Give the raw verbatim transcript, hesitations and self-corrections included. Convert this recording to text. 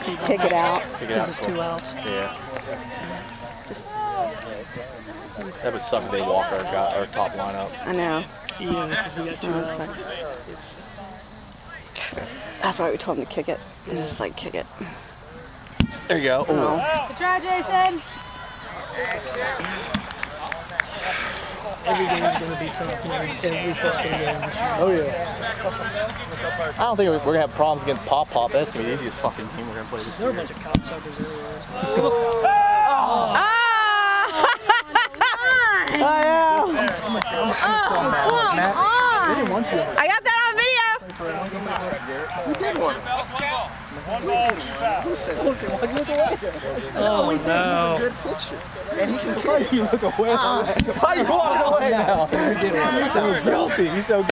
kick it out. Kick it out. This is two outs. Yeah. Just, that would suck if they walk our, guy, our top lineup. I know. Yeah, because we got two Oh, outs. sucks. That's why we told him to kick it. And just like kick it. There you go. Oh. Good try, Jason. Every game is going to be tough, man. Every fucking game. Oh yeah. I don't think we're going to have problems against Pop Pop. That's going to be the easiest fucking game we're going to play this There are a year. bunch of cocksuckers everywhere. Oh! Ah! Oh, yeah. Oh, come on. I got that on video. You did one. Oh, he did. no. It's a good picture. And he can kill. You look away. Why are you walking away now? You did one. He's so guilty. He's so